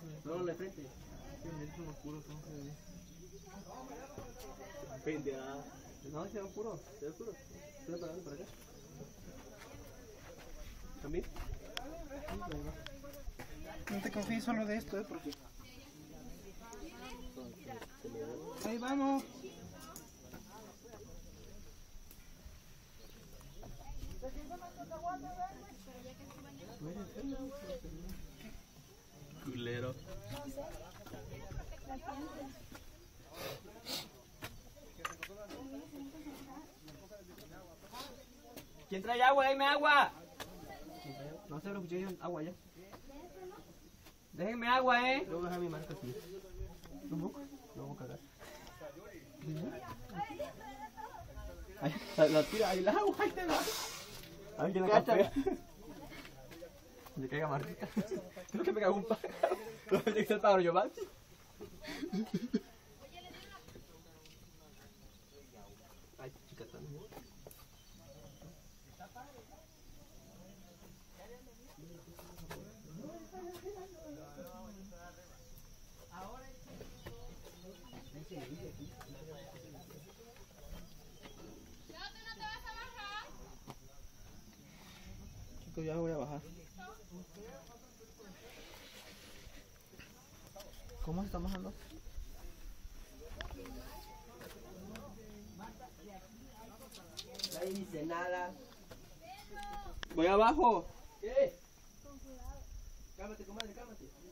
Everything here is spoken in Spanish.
No, en la frente. Sí, son oscuros, son feos. Frente a... No, se ve oscuro. ¿Se ve oscuro? ¿Estoy parando por acá? ¿También? No te confíes solo de esto, porque... Ahí vamos. Culero. ¿Quién trae agua? ¡Dame agua! No sé, lo escuché yo, agua ya. Déjenme agua, Luego deja mi marca aquí. No voy a cagar. Ahí, la tira, ahí el agua, ahí te va. Ahí tiene café. Le caiga marquita. Creo que me cago un pájaro. ¿Dónde tiene que ser el pájaro, Giovanni? Ay, chica, también. Chicos, ya voy a bajar. ¿Cómo se está bajando? Nadie dice nada. Voy abajo. ¿Qué? Cálmate, comadre, cálmate.